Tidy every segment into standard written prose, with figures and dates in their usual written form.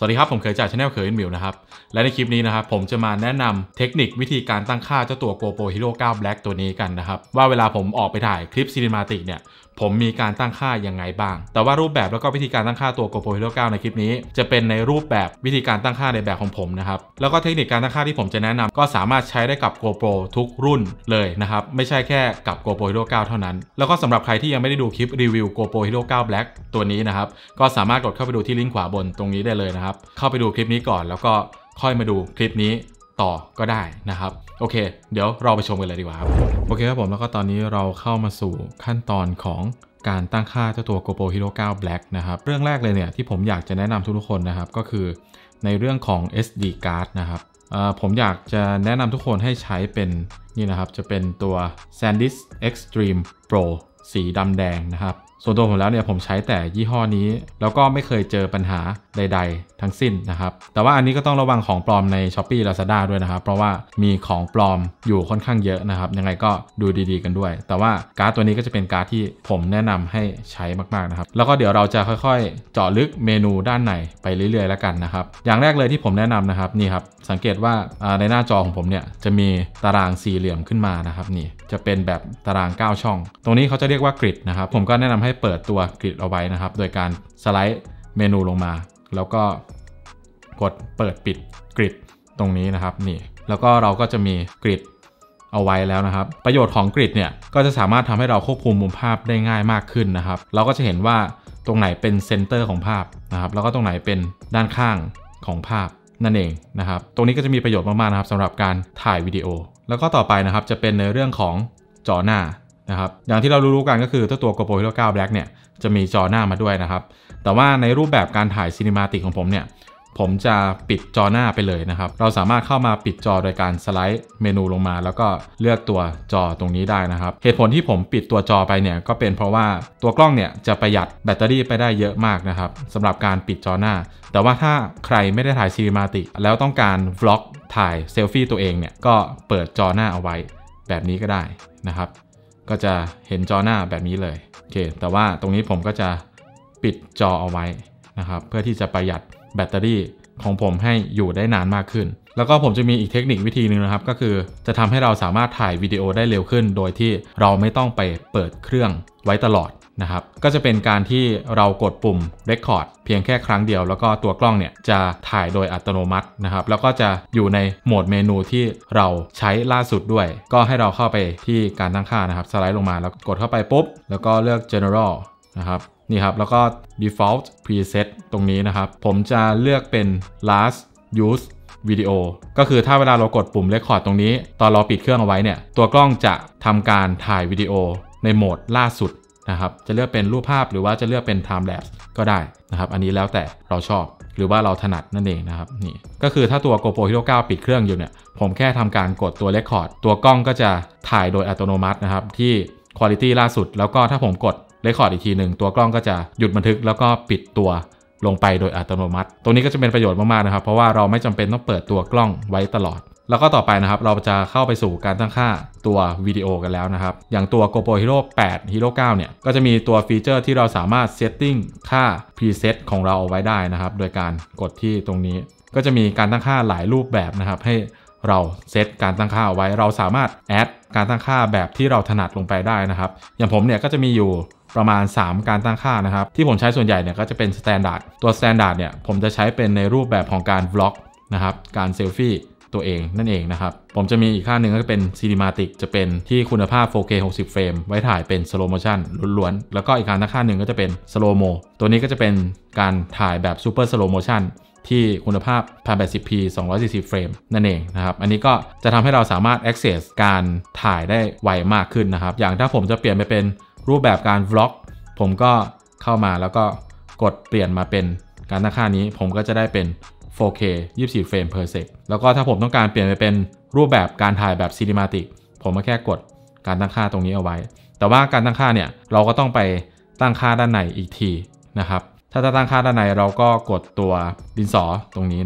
สวัสดีครับผมเคยจาก Channel เคยมิวนะครับและในคลิปนี้นะครับผมจะมาแนะนำเทคนิควิธีการตั้งค่าเจ้าตัว GoPro Hero 9 Black ตัวนี้กันนะครับว่าเวลาผมออกไปถ่ายคลิปซีนิมาติกเนี่ยผมมีการตั้งค่ายังไงบ้างแต่ว่ารูปแบบแล้วก็วิธีการตั้งค่าตัว GoPro Hero 9 ในคลิปนี้จะเป็นในรูปแบบวิธีการตั้งค่าในแบบของผมนะครับแล้วก็เทคนิคการตั้งค่าที่ผมจะแนะนำก็สามารถใช้ได้กับ GoPro ทุกรุ่นเลยนะครับไม่ใช่แค่กับ GoPro Hero 9 เท่านั้นแล้วก็สำหรับใครที่ยังไม่ได้ดูคลิปรีวิว GoPro Hero 9 Black ตัวนี้นะครับก็สามารถกดเข้าไปดูที่ลิงก์ขวาบนตรงนี้ได้เลยนะครับเข้าไปดูคลิปนี้ก่อนแล้วก็ค่อยมาดูคลิปนี้ต่อก็ได้นะครับโอเคเดี๋ยวเราไปชมกันเลยดีกว่าครับโอเคครับผมแล้วก็ตอนนี้เราเข้ามาสู่ขั้นตอนของการตั้งค่าเจ้าตัว GoPro Hero 9 Black นะครับเรื่องแรกเลยเนี่ยที่ผมอยากจะแนะนำทุกคนนะครับก็คือในเรื่องของ SD card นะครับผมอยากจะแนะนำทุกคนให้ใช้เป็นนี่นะครับจะเป็นตัว SanDisk Extreme Pro สีดำแดงนะครับส่วนตัวผมแล้วเนี่ยผมใช้แต่ยี่ห้อนี้แล้วก็ไม่เคยเจอปัญหาใดๆทั้งสิ้นนะครับแต่ว่าอันนี้ก็ต้องระวังของปลอมใน Shopee Lazada ด้วยนะครับเพราะว่ามีของปลอมอยู่ค่อนข้างเยอะนะครับยังไงก็ดูดีๆกันด้วยแต่ว่าการ์ดตัวนี้ก็จะเป็นการ์ดที่ผมแนะนำให้ใช้มากๆนะครับแล้วก็เดี๋ยวเราจะค่อยๆเจาะลึกเมนูด้านในไปเรื่อยๆแล้วกันนะครับอย่างแรกเลยที่ผมแนะนำนะครับนี่ครับสังเกตว่าในหน้าจอของผมเนี่ยจะมีตารางสี่เหลี่ยมขึ้นมานะครับนี่จะเป็นแบบตาราง9ช่องตรงนี้เขาจะเรียกว่ากริดนะครับผมก็แนะนำให้เปิดตัวกริดเอาไว้นะครับโดยการสไลด์เมนูลงมาแล้วก็กดเปิดปิดกริดตรงนี้นะครับนี่แล้วก็เราก็จะมีกริดเอาไว้แล้วนะครับประโยชน์ของกริดเนี่ยก็จะสามารถทำให้เราควบคุมมุมภาพได้ง่ายมากขึ้นนะครับเราก็จะเห็นว่าตรงไหนเป็นเซนเตอร์ของภาพนะครับแล้วก็ตรงไหนเป็นด้านข้างของภาพนั่นเองนะครับตรงนี้ก็จะมีประโยชน์มากๆนะครับสำหรับการถ่ายวิดีโอแล้วก็ต่อไปนะครับจะเป็นในเรื่องของจอหน้านะครับอย่างที่เรารู้ๆกันก็คือตัว GoPro Hero 9 Black เนี่ยจะมีจอหน้ามาด้วยนะครับแต่ว่าในรูปแบบการถ่ายซีนิมาติกของผมเนี่ยผมจะปิดจอหน้าไปเลยนะครับเราสามารถเข้ามาปิดจอโดยการสไลด์เมนูลงมาแล้วก็เลือกตัวจอตรงนี้ได้นะครับเหตุผลที่ผมปิดตัวจอไปเนี่ยก็เป็นเพราะว่าตัวกล้องเนี่ยจะประหยัดแบตเตอรี่ไปได้เยอะมากนะครับสำหรับการปิดจอหน้าแต่ว่าถ้าใครไม่ได้ถ่ายซีนิมาติกแล้วต้องการวล็อกถ่ายเซลฟี่ตัวเองเนี่ยก็เปิดจอหน้าเอาไว้แบบนี้ก็ได้นะครับก็จะเห็นจอหน้าแบบนี้เลยโอเคแต่ว่าตรงนี้ผมก็จะปิดจอเอาไว้นะครับเพื่อที่จะประหยัดแบตเตอรี่ของผมให้อยู่ได้นานมากขึ้นแล้วก็ผมจะมีอีกเทคนิควิธีหนึ่งนะครับก็คือจะทำให้เราสามารถถ่ายวิดีโอได้เร็วขึ้นโดยที่เราไม่ต้องไปเปิดเครื่องไว้ตลอดนะครับก็จะเป็นการที่เรากดปุ่ม Record เพียงแค่ครั้งเดียวแล้วก็ตัวกล้องเนี่ยจะถ่ายโดยอัตโนมัตินะครับแล้วก็จะอยู่ในโหมดเมนูที่เราใช้ล่าสุดด้วยก็ให้เราเข้าไปที่การตั้งค่านะครับสไลด์ลงมาแล้วกดเข้าไปปุ๊บแล้วก็เลือก General นะครับนี่ครับแล้วก็ default preset ตรงนี้นะครับผมจะเลือกเป็น last use video ก็คือถ้าเวลาเรากดปุ่ม record ตรงนี้ตอนเราปิดเครื่องเอาไว้เนี่ยตัวกล้องจะทำการถ่ายวิดีโอในโหมดล่าสุดนะครับจะเลือกเป็นรูปภาพหรือว่าจะเลือกเป็น time lapse ก็ได้นะครับอันนี้แล้วแต่เราชอบหรือว่าเราถนัดนั่นเองนะครับนี่ก็คือถ้าตัว GoPro Hero 9 ปิดเครื่องอยู่เนี่ยผมแค่ทำการกดตัว record ตัวกล้องก็จะถ่ายโดยอัตโนมัตินะครับที่ quality ล่าสุดแล้วก็ถ้าผมกดเรคคอร์ดอีกทีหนึ่งตัวกล้องก็จะหยุดบันทึกแล้วก็ปิดตัวลงไปโดยอัตโนมัติตรงนี้ก็จะเป็นประโยชน์มากๆนะครับเพราะว่าเราไม่จำเป็นต้องเปิดตัวกล้องไว้ตลอดแล้วก็ต่อไปนะครับเราจะเข้าไปสู่การตั้งค่าตัววิดีโอกันแล้วนะครับอย่างตัว GoPro Hero 8 Hero 9 เนี่ยก็จะมีตัวฟีเจอร์ที่เราสามารถเซตติ้งค่า preset ของเราเอาไว้ได้นะครับโดยการกดที่ตรงนี้ก็จะมีการตั้งค่าหลายรูปแบบนะครับให้เราเซตการตั้งค่าเอาไว้เราสามารถแอดการตั้งค่าแบบที่เราถนัดลงไปได้นะครับอย่างผมเนี่ยก็จะมีอยู่ประมาณ3การตั้งค่านะครับที่ผมใช้ส่วนใหญ่เนี่ยก็จะเป็น Standard ตัว Standard เนี่ยผมจะใช้เป็นในรูปแบบของการวล็อกนะครับการเซลฟี่ตัวเองนั่นเองนะครับผมจะมีอีกค่าหนึ่งก็เป็น Cinematic จะเป็นที่คุณภาพ 4K 60 เฟรมไว้ถ่ายเป็น Slow Motion ล้วนๆแล้วก็อีกการตั้งค่าหนึ่งก็จะเป็น Slow Mo ตัวนี้ก็จะเป็นการถ่ายแบบ Super Slow Motionที่คุณภาพ 1080p 240 เฟรมนั่นเองนะครับอันนี้ก็จะทำให้เราสามารถ access การถ่ายได้ไวมากขึ้นนะครับอย่างถ้าผมจะเปลี่ยนไปเป็นรูปแบบการ vlog ผมก็เข้ามาแล้วก็กดเปลี่ยนมาเป็นการตั้งค่านี้ผมก็จะได้เป็น 4K 24 เฟรม per sec แล้วก็ถ้าผมต้องการเปลี่ยนไปเป็นรูปแบบการถ่ายแบบ cinematic ผมก็แค่กดการตั้งค่าตรงนี้เอาไว้แต่ว่าการตั้งค่าเนี่ยเราก็ต้องไปตั้งค่าด้านในอีกทีนะครับถ้าจะตั้งค่าด้านในเราก็กดตัวดินสอตรงนี้นะครับ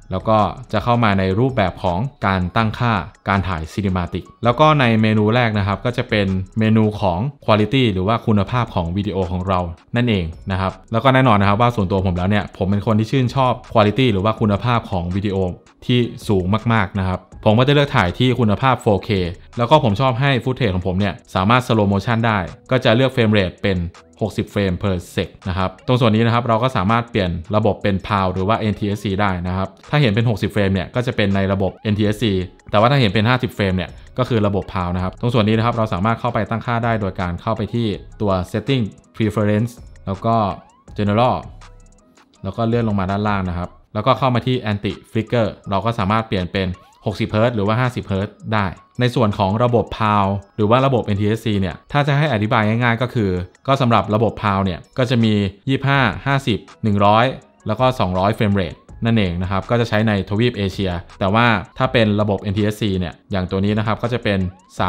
แล้วก็จะเข้ามาในรูปแบบของการตั้งค่าการถ่าย Cinematic แล้วก็ในเมนูแรกนะครับก็จะเป็นเมนูของ Quality หรือว่าคุณภาพของวิดีโอของเรานั่นเองนะครับแล้วก็แน่นอนนะครับว่าส่วนตัวผมแล้วเนี่ยผมเป็นคนที่ชื่นชอบ Quality หรือว่าคุณภาพของวิดีโอที่สูงมากๆนะครับผมก็จะเลือกถ่ายที่คุณภาพ 4K แล้วก็ผมชอบให้ฟุตเทจของผมเนี่ยสามารถ slow motion ได้ก็จะเลือกเฟรมเรทเป็น60 เฟรม per sec นะครับตรงส่วนนี้นะครับเราก็สามารถเปลี่ยนระบบเป็น PAL หรือว่า NTSC ได้นะครับถ้าเห็นเป็น60 เฟรมเนี่ยก็จะเป็นในระบบ NTSC แต่ว่าถ้าเห็นเป็น50 เฟรมเนี่ยก็คือระบบ PAL นะครับตรงส่วนนี้นะครับเราสามารถเข้าไปตั้งค่าได้โดยการเข้าไปที่ตัว setting preference แล้วก็ general แล้วก็เลื่อนลงมาด้านล่างนะครับแล้วก็เข้ามาที่ anti flicker เราก็สามารถเปลี่ยนเป็น60 Hz หรือว่า50 Hz ได้ในส่วนของระบบ PAL หรือว่าระบบ NTSC เนี่ยถ้าจะให้อธิบายง่ายๆก็คือก็สำหรับระบบ PAL เนี่ยก็จะมี25 50 100แล้วก็200 เฟรมเรทนั่นเองนะครับก็จะใช้ในทวีปเอเชียแต่ว่าถ้าเป็นระบบ NTSC เนี่ยอย่างตัวนี้นะครับก็จะเป็น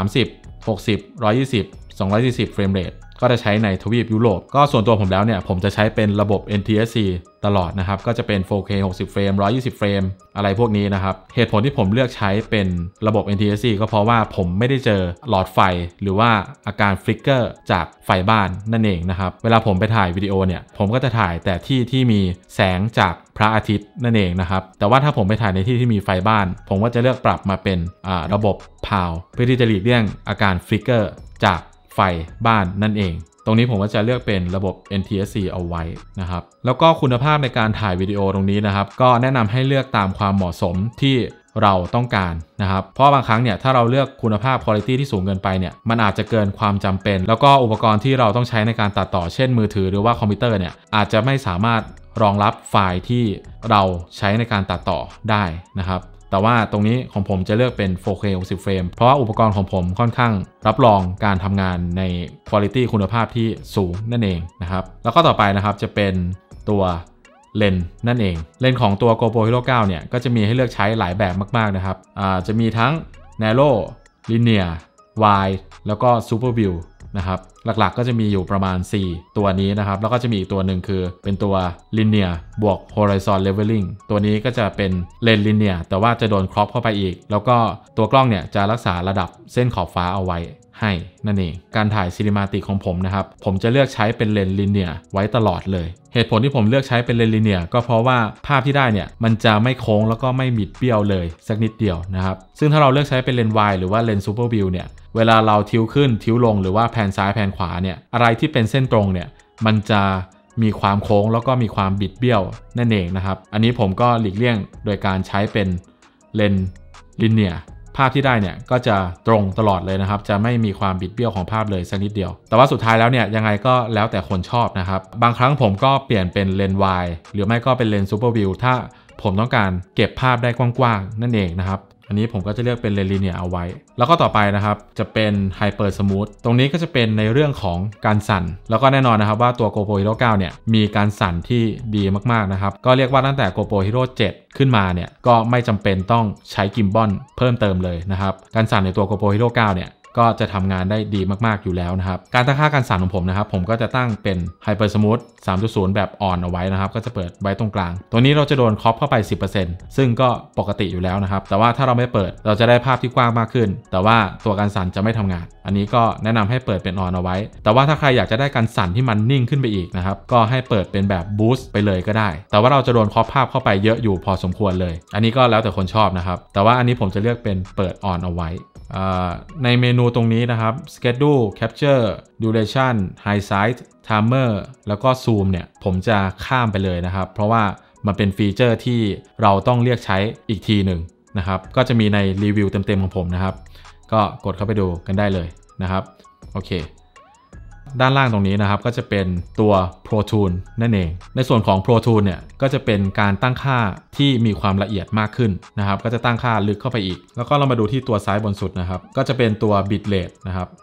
30 60 120 240 เฟรมเรทก็จะใช้ในทวีปยุโรปก็ส่วนตัวผมแล้วเนี่ยผมจะใช้เป็นระบบ NTSC ตลอดนะครับก็จะเป็น 4K 60 เฟรม 120 เฟรมอะไรพวกนี้นะครับเหตุผลที่ผมเลือกใช้เป็นระบบ NTSC ก็เพราะว่าผมไม่ได้เจอหลอดไฟหรือว่าอาการฟลิกเกอร์จากไฟบ้านนั่นเองนะครับเวลาผมไปถ่ายวิดีโอเนี่ยผมก็จะถ่ายแต่ที่มีแสงจากพระอาทิตย์นั่นเองนะครับแต่ว่าถ้าผมไปถ่ายในที่มีไฟบ้านผมก็จะเลือกปรับมาเป็นระบบ PAL เพื่อที่จะหลีกเลี่ยงอาการฟลิกเกอร์จากไฟบ้านนั่นเองตรงนี้ผมก็จะเลือกเป็นระบบ NTSC เอาไว้นะครับแล้วก็คุณภาพในการถ่ายวิดีโอตรงนี้นะครับก็แนะนำให้เลือกตามความเหมาะสมที่เราต้องการนะครับเพราะบางครั้งเนี่ยถ้าเราเลือกคุณภาพ quality ที่สูงเกินไปเนี่ยมันอาจจะเกินความจำเป็นแล้วก็อุปกรณ์ที่เราต้องใช้ในการตัดต่อเช่นมือถือหรือว่าคอมพิวเตอร์เนี่ยอาจจะไม่สามารถรองรับไฟล์ที่เราใช้ในการตัดต่อได้นะครับแต่ว่าตรงนี้ของผมจะเลือกเป็น 4K 60 เฟรมเพราะว่าอุปกรณ์ของผมค่อนข้างรับรองการทำงานใน quality คุณภาพที่สูงนั่นเองนะครับแล้วก็ต่อไปนะครับจะเป็นตัวเลนส์นั่นเองเลนส์ของตัว GoPro Hero 9เนี่ยก็จะมีให้เลือกใช้หลายแบบมากๆนะครับจะมีทั้ง Narrow Linear Wide แล้วก็ Super View นะครับหลักๆก็จะมีอยู่ประมาณ4ตัวนี้นะครับแล้วก็จะมีอีกตัวหนึ่งคือเป็นตัว Linear บวก Horizon Leveling ตัวนี้ก็จะเป็นเลนส์ Linear แต่ว่าจะโดนครอปเข้าไปอีกแล้วก็ตัวกล้องเนี่ยจะรักษาระดับเส้นขอบฟ้าเอาไว้ให้นั่นเองการถ่าย Cinematic ของผมนะครับผมจะเลือกใช้เป็นเลนส์ Linear ไว้ตลอดเลยเหตุผลที่ผมเลือกใช้เป็นเลนส์ Linear ก็เพราะว่าภาพที่ได้เนี่ยมันจะไม่โค้งแล้วก็ไม่บิดเบี้ยวเลยสักนิดเดียวนะครับซึ่งถ้าเราเลือกใช้เป็นเลนส์ Wide หรือว่าเลนส์ Super View เนี่ยเวลาเราทิวขึ้นทิวลงหรือว่าแผนซ้ายแผนขวาเนี่ยอะไรที่เป็นเส้นตรงเนี่ยมันจะมีความโค้งแล้วก็มีความบิดเบี้ยวนั่นเองนะครับอันนี้ผมก็หลีกเลี่ยงโดยการใช้เป็นเลนส์ Linearภาพที่ได้เนี่ยก็จะตรงตลอดเลยนะครับจะไม่มีความบิดเบี้ยวของภาพเลยสักนิดเดียวแต่ว่าสุดท้ายแล้วเนี่ยยังไงก็แล้วแต่คนชอบนะครับบางครั้งผมก็เปลี่ยนเป็นเลนส์ wide หรือไม่ก็เป็นเลนส์ super view ถ้าผมต้องการเก็บภาพได้กว้างๆนั่นเองนะครับอันนี้ผมก็จะเลือกเป็นเลนส์ linear เอาไว้แล้วก็ต่อไปนะครับจะเป็น hyper smooth ตรงนี้ก็จะเป็นในเรื่องของการสั่นแล้วก็แน่นอนนะครับว่าตัว GoPro Hero 9เนี่ยมีการสั่นที่ดีมากๆนะครับก็เรียกว่าตั้งแต่ GoPro Hero 7 ขึ้นมาเนี่ยก็ไม่จำเป็นต้องใช้กิมบอลเพิ่มเติมเลยนะครับการสั่นในตัว GoPro Hero 9เนี่ยก็จะทำงานได้ดีมากๆอยู่แล้วนะครับการตั้งค่าการสั่นของผมนะครับผมก็จะตั้งเป็น Hyper Smooth 3.0 แบบ on เอาไว้นะครับก็จะเปิดไว้ตรงกลางตัวนี้เราจะโดนครอปเข้าไป 10% ซึ่งก็ปกติอยู่แล้วนะครับแต่ว่าถ้าเราไม่เปิดเราจะได้ภาพที่กว้างมากขึ้นแต่ว่าตัวการสั่นจะไม่ทำงานอันนี้ก็แนะนำให้เปิดเป็น on เอาไว้แต่ว่าถ้าใครอยากจะได้การสั่นที่มันนิ่งขึ้นไปอีกนะครับก็ให้เปิดเป็นแบบ boost ไปเลยก็ได้แต่ว่าเราจะโดนครอปภาพเข้าไปเยอะอยู่พอสมควรเลยอันนี้ก็แล้วแต่คนชอบนะครับแต่ว่าอันนี้ผมจะเลือกเป็นเปิด on เอาไว้ในเมนูตรงนี้นะครับ schedule capture duration high sight timer แล้วก็ zoom เนี่ยผมจะข้ามไปเลยนะครับเพราะว่ามันเป็นฟีเจอร์ที่เราต้องเรียกใช้อีกทีหนึ่งนะครับก็จะมีในรีวิวเต็มๆของผมนะครับก็กดเข้าไปดูกันได้เลยนะครับโอเคด้านล่างตรงนี้นะครับก็จะเป็นตัว Pro Tune นั่นเองในส่วนของ Pro Tune เนี่ยก็จะเป็นการตั้งค่าที่มีความละเอียดมากขึ้นนะครับก็จะตั้งค่าลึกเข้าไปอีกแล้วก็เรามาดูที่ตัวซ้ายบนสุดนะครับก็จะเป็นตัว Bitrate นะครับ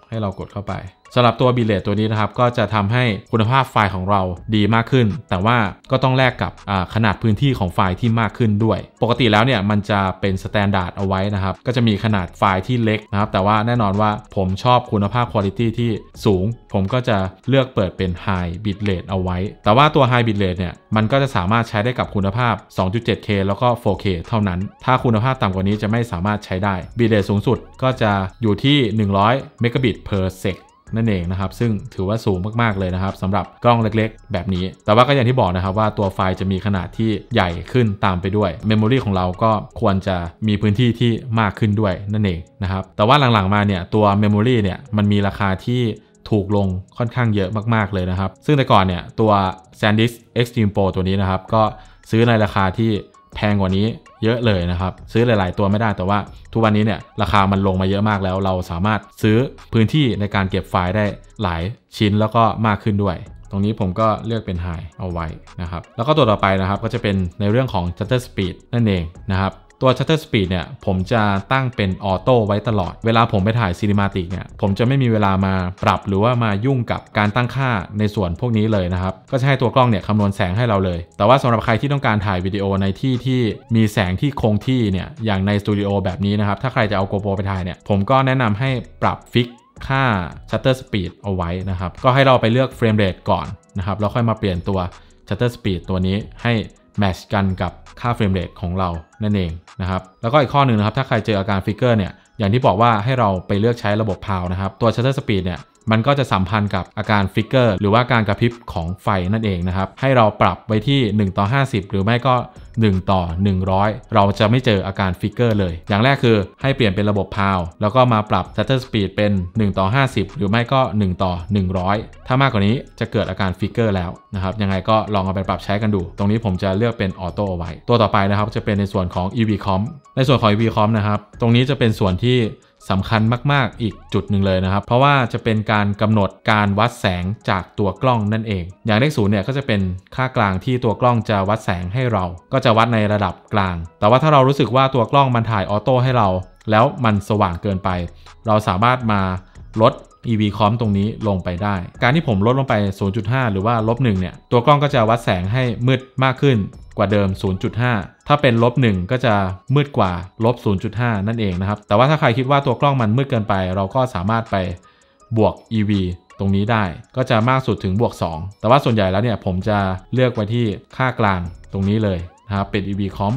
ให้เรากดเข้าไปสำหรับตัว bitrate ตัวนี้นะครับก็จะทำให้คุณภาพไฟล์ของเราดีมากขึ้นแต่ว่าก็ต้องแลกกับขนาดพื้นที่ของไฟล์ที่มากขึ้นด้วยปกติแล้วเนี่ยมันจะเป็นสแตนดาร์ดเอาไว้นะครับก็จะมีขนาดไฟล์ที่เล็กนะครับแต่ว่าแน่นอนว่าผมชอบคุณภาพ quality ที่สูงผมก็จะเลือกเปิดเป็น high bitrate เอาไว้แต่ว่าตัว high bitrate เนี่ยมันก็จะสามารถใช้ได้กับคุณภาพ 2.7K แล้วก็ 4K เท่านั้นถ้าคุณภาพต่ำกว่านี้จะไม่สามารถใช้ได้ bitrate สูงสุดก็จะอยู่ที่100 megabit per secนั่นเองนะครับซึ่งถือว่าสูงมากๆเลยนะครับสำหรับกล้องเล็กๆแบบนี้แต่ว่าก็อย่างที่บอกนะครับว่าตัวไฟล์จะมีขนาดที่ใหญ่ขึ้นตามไปด้วยเมมโมรีของเราก็ควรจะมีพื้นที่ที่มากขึ้นด้วยนั่นเองนะครับแต่ว่าหลังๆมาเนี่ยตัวเมมโมรีเนี่ยมันมีราคาที่ถูกลงค่อนข้างเยอะมากๆเลยนะครับซึ่งแต่ก่อนเนี่ยตัว SanDisk Extreme Pro ตัวนี้นะครับก็ซื้อในราคาที่แพงกว่านี้เยอะเลยนะครับซื้อหลายๆตัวไม่ได้แต่ว่าทุกวันนี้เนี่ยราคามันลงมาเยอะมากแล้วเราสามารถซื้อพื้นที่ในการเก็บไฟล์ได้หลายชิ้นแล้วก็มากขึ้นด้วยตรงนี้ผมก็เลือกเป็น High เอาไว้นะครับแล้วก็ตัวต่อไปนะครับก็จะเป็นในเรื่องของ Shutter Speed นั่นเองนะครับตัว Shutter Speed เนี่ยผมจะตั้งเป็นออโต้ไว้ตลอดเวลาผมไปถ่ายซีนิมาติกเนี่ยผมจะไม่มีเวลามาปรับหรือว่ามายุ่งกับการตั้งค่าในส่วนพวกนี้เลยนะครับก็จะให้ตัวกล้องเนี่ยคำนวณแสงให้เราเลยแต่ว่าสำหรับใครที่ต้องการถ่ายวิดีโอในที่ที่มีแสงที่คงที่เนี่ยอย่างในสตูดิโอแบบนี้นะครับถ้าใครจะเอา GoPro ไปถ่ายเนี่ยผมก็แนะนำให้ปรับฟิกค่า Shutter Speed เอาไว้นะครับก็ให้เราไปเลือก Frame Rate ก่อนนะครับแล้วค่อยมาเปลี่ยนตัว Shutter Speed ตัวนี้ให้แมทช์กันกับค่าเฟรมเรทของเรานั่นเองนะครับแล้วก็อีกข้อหนึ่งนะครับถ้าใครเจออาการฟิกเกอร์เนี่ยอย่างที่บอกว่าให้เราไปเลือกใช้ระบบ PAL นะครับตัว Shutter Speed เนี่ยมันก็จะสัมพันธ์กับอาการฟิกเกอร์หรือว่าการกระพริบของไฟนั่นเองนะครับให้เราปรับไว้ที่1:50หรือไม่ก็1:100เราจะไม่เจออาการฟิกเกอร์เลยอย่างแรกคือให้เปลี่ยนเป็นระบบ PAL แล้วก็มาปรับ Shutter Speed เป็น1:50หรือไม่ก็1:100ถ้ามากกว่านี้จะเกิดอาการฟิกเกอร์แล้วนะครับยังไงก็ลองเอาไปปรับใช้กันดูตรงนี้ผมจะเลือกเป็นออโต้เอาไว้ตัวต่อไปนะครับจะเป็นในส่วนของ EVComp ในส่วนของ EVComp นะครับตรงนี้จะเป็นส่วนที่สำคัญมากๆอีกจุดหนึ่งเลยนะครับเพราะว่าจะเป็นการกำหนดการวัดแสงจากตัวกล้องนั่นเองอย่างเลข0เนี่ยก็จะเป็นค่ากลางที่ตัวกล้องจะวัดแสงให้เราก็จะวัดในระดับกลางแต่ว่าถ้าเรารู้สึกว่าตัวกล้องมันถ่ายออโต้ให้เราแล้วมันสว่างเกินไปเราสามารถมาลด EVComp ตรงนี้ลงไปได้การที่ผมลดลงไป 0.5 หรือว่า-1เนี่ยตัวกล้องก็จะวัดแสงให้มืดมากขึ้นกว่าเดิม 0.5 ถ้าเป็น-1ก็จะมืดกว่า-0.5 นั่นเองนะครับแต่ว่าถ้าใครคิดว่าตัวกล้องมันมืดเกินไปเราก็สามารถไปบวก EV ตรงนี้ได้ก็จะมากสุดถึง+2แต่ว่าส่วนใหญ่แล้วเนี่ยผมจะเลือกไว้ที่ค่ากลางตรงนี้เลยนะครับเป็น EVComp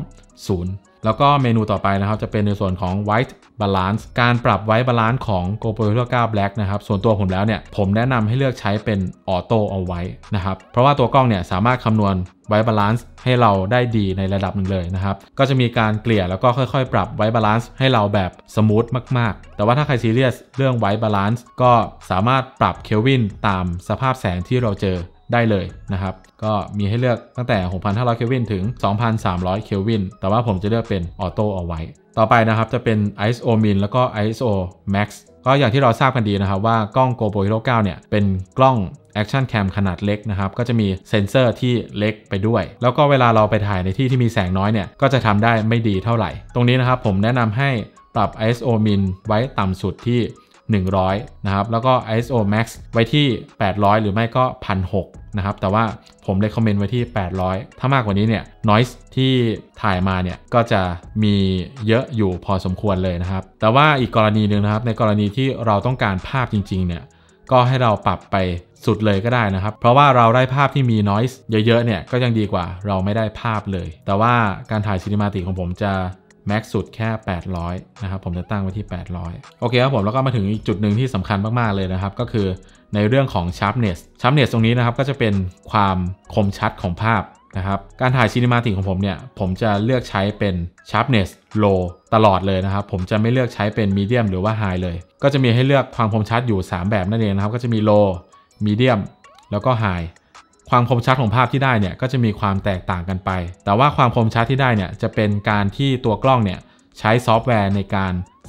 0แล้วก็เมนูต่อไปนะครับจะเป็นในส่วนของ White Balance การปรับ White Balance ของ GoPro Hero 9 Black นะครับส่วนตัวผมแล้วเนี่ยผมแนะนำให้เลือกใช้เป็นออโต้เอาไว้นะครับเพราะว่าตัวกล้องเนี่ยสามารถคำนวณ White Balance ให้เราได้ดีในระดับหนึ่งเลยนะครับก็จะมีการเกลี่ยแล้วก็ค่อยๆปรับ White Balance ให้เราแบบสมูทมากๆแต่ว่าถ้าใครซีเรียสเรื่อง White Balance ก็สามารถปรับเคลวินตามสภาพแสงที่เราเจอได้เลยนะครับก็มีให้เลือกตั้งแต่ 6,500 เคลวินถึง 2,300 เคลวินแต่ว่าผมจะเลือกเป็นออโต้เอาไว้ต่อไปนะครับจะเป็น ISO Min แล้วก็ ISO Max ก็อย่างที่เราทราบกันดีนะครับว่ากล้อง GoPro Hero 9 เนี่ยเป็นกล้อง Action Cam ขนาดเล็กนะครับก็จะมีเซ็นเซอร์ที่เล็กไปด้วยแล้วก็เวลาเราไปถ่ายในที่ที่มีแสงน้อยเนี่ยก็จะทำได้ไม่ดีเท่าไหร่ตรงนี้นะครับผมแนะนำให้ปรับ ISO Min ไว้ต่ำสุดที่100นะครับแล้วก็ ISO Max ไว้ที่800หรือไม่ก็ 1,600 นะครับแต่ว่าผมเรคคอมเมนต์ไว้ที่800ถ้ามากกว่านี้เนี่ย noise ที่ถ่ายมาเนี่ยก็จะมีเยอะอยู่พอสมควรเลยนะครับแต่ว่าอีกกรณีหนึ่งนะครับในกรณีที่เราต้องการภาพจริงๆเนี่ยก็ให้เราปรับไปสุดเลยก็ได้นะครับเพราะว่าเราได้ภาพที่มี noise เยอะๆเนี่ยก็ยังดีกว่าเราไม่ได้ภาพเลยแต่ว่าการถ่ายซีนิมาติกของผมจะแม็กซ์สุดแค่800นะครับผมจะตั้งไว้ที่800โอเคครับผมแล้วก็มาถึงอีกจุดหนึ่งที่สำคัญมากๆเลยนะครับก็คือในเรื่องของ sharpness ตรงนี้นะครับก็จะเป็นความคมชัดของภาพนะครับการถ่ายซีนิมาติกของผมเนี่ยผมจะเลือกใช้เป็น sharpness low ตลอดเลยนะครับผมจะไม่เลือกใช้เป็น medium หรือว่า high เลยก็จะมีให้เลือกความคมชัดอยู่3แบบนั่นเองนะครับก็จะมี low medium แล้วก็ highความคมชัดของภาพที่ได้เนี่ยก็จะมีความแตกต่างกันไปแต่ว่าความคมชัดที่ได้เนี่ยจะเป็นการที่ตัวกล้องเนี่ยใช้ซอฟต์แวร์ในการ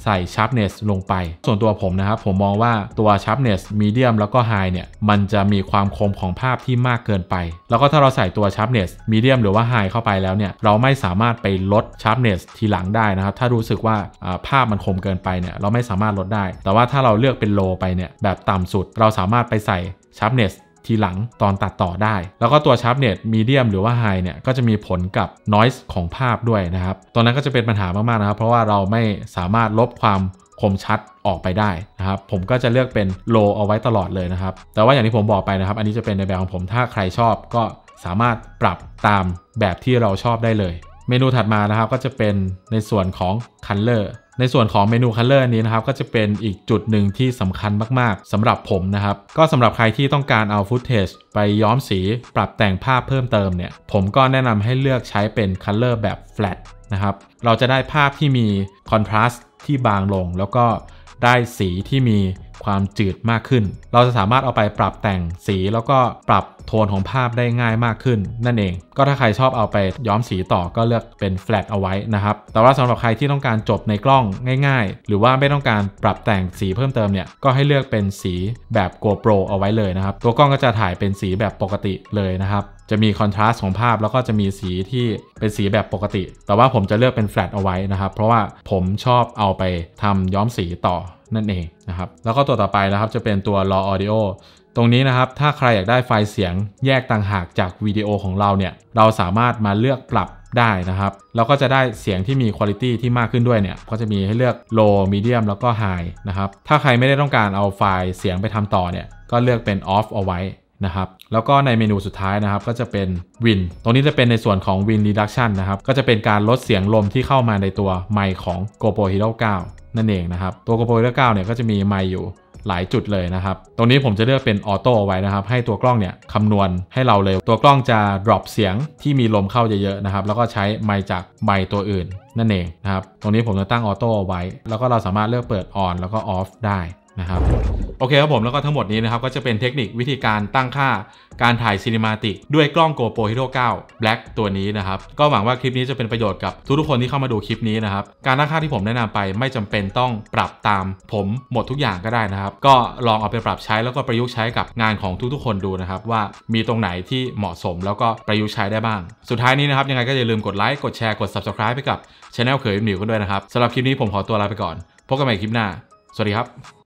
ใส่ sharpness ลงไปส่วนตัวผมนะครับผมมองว่าตัว sharpness medium แล้วก็ high เนี่ยมันจะมีความคมของภาพที่มากเกินไปแล้วก็ถ้าเราใส่ตัว sharpness medium หรือว่า high เข้าไปแล้วเนี่ยเราไม่สามารถไปลด sharpness ทีหลังได้นะครับถ้ารู้สึกว่าภาพมันคมเกินไปเนี่ยเราไม่สามารถลดได้แต่ว่าถ้าเราเลือกเป็น low ไปเนี่ยแบบต่ำสุดเราสามารถไปใส่ sharpnessทีหลังตอนตัดต่อได้แล้วก็ตัว sharpness medium หรือว่า high เนี่ยก็จะมีผลกับ noise ของภาพด้วยนะครับตรงนั้นก็จะเป็นปัญหามากๆนะครับเพราะว่าเราไม่สามารถลบความคมชัดออกไปได้นะครับผมก็จะเลือกเป็น low เอาไว้ตลอดเลยนะครับแต่ว่าอย่างที่ผมบอกไปนะครับอันนี้จะเป็นในแบบของผมถ้าใครชอบก็สามารถปรับตามแบบที่เราชอบได้เลยเมนูถัดมานะครับก็จะเป็นในส่วนของ colorในส่วนของเมนู Color นี้นะครับก็จะเป็นอีกจุดหนึ่งที่สำคัญมากๆสำหรับผมนะครับก็สำหรับใครที่ต้องการเอา Footage ไปย้อมสีปรับแต่งภาพเพิ่มเติมเนี่ยผมก็แนะนำให้เลือกใช้เป็น Color แบบ Flat นะครับเราจะได้ภาพที่มี Contrast ที่บางลงแล้วก็ได้สีที่มีความจืดมากขึ้นเราจะสามารถเอาไปปรับแต่งสีแล้วก็ปรับโทนของภาพได้ง่ายมากขึ้นนั่นเองก็ถ้าใครชอบเอาไปย้อมสีต่อก็เลือกเป็น flat เอาไว้นะครับแต่ว่าสำหรับใครที่ต้องการจบในกล้องง่ายๆหรือว่าไม่ต้องการปรับแต่งสีเพิ่มเติมเนี่ยก็ให้เลือกเป็นสีแบบ GoPro เอาไว้เลยนะครับตัวกล้องก็จะถ่ายเป็นสีแบบปกติเลยนะครับจะมีคอนทราสต์ของภาพแล้วก็จะมีสีที่เป็นสีแบบปกติแต่ว่าผมจะเลือกเป็น flat เอาไว้นะครับเพราะว่าผมชอบเอาไปทำย้อมสีต่อนั่นเองนะครับแล้วก็ตัวต่อไปนะครับจะเป็นตัว raw audio ตรงนี้นะครับถ้าใครอยากได้ไฟล์เสียงแยกต่างหากจากวิดีโอของเราเนี่ยเราสามารถมาเลือกปรับได้นะครับแล้วก็จะได้เสียงที่มีคุณภาพที่มากขึ้นด้วยเนี่ยก็จะมีให้เลือก low medium แล้วก็ high นะครับถ้าใครไม่ได้ต้องการเอาไฟล์เสียงไปทำต่อเนี่ยก็เลือกเป็น off เอาไว้นะครับแล้วก็ในเมนูสุดท้ายนะครับก็จะเป็น Win ตรงนี้จะเป็นในส่วนของ Win Reduction นะครับก็จะเป็นการลดเสียงลมที่เข้ามาในตัวไมค์ของ GoPro Hero 9 นั่นเองนะครับตัว GoPro Hero 9 เนี่ยก็จะมีไมค์อยู่หลายจุดเลยนะครับตรงนี้ผมจะเลือกเป็นออโต้เอาไว้นะครับให้ตัวกล้องเนี่ยคำนวณให้เราเลยตัวกล้องจะ drop เสียงที่มีลมเข้าเยอะๆนะครับแล้วก็ใช้ไมค์จากไมค์ตัวอื่นนั่นเองนะครับตรงนี้ผมจะตั้งออโต้เอาไว้แล้วก็เราสามารถเลือกเปิด on แล้วก็ off ได้นะครับโอเคครับผมแล้วก็ทั้งหมดนี้นะครับก็จะเป็นเทคนิควิธีการตั้งค่าการถ่ายซีนิมาติกด้วยกล้อง GoPro Hero 9 Black ตัวนี้นะครับก็หวังว่าคลิปนี้จะเป็นประโยชน์กับทุกๆคนที่เข้ามาดูคลิปนี้นะครับการตั้งค่าที่ผมแนะนำไปไม่จำเป็นต้องปรับตามผมหมดทุกอย่างก็ได้นะครับก็ลองเอาไปปรับใช้แล้วก็ประยุกต์ใช้กับงานของทุกๆคนดูนะครับว่ามีตรงไหนที่เหมาะสมแล้วก็ประยุกต์ใช้ได้บ้างสุดท้ายนี้นะครับยังไงก็อย่าลืมกดไลค์กดแชร์กด Subscribe ไปกับ Channel เขยหมิวกันด้วยนะครับสำหรับคลิปนี้ผมขอตัวลาไปก่อนพบกันใหม่คลิปหน้าสวัสดีครับ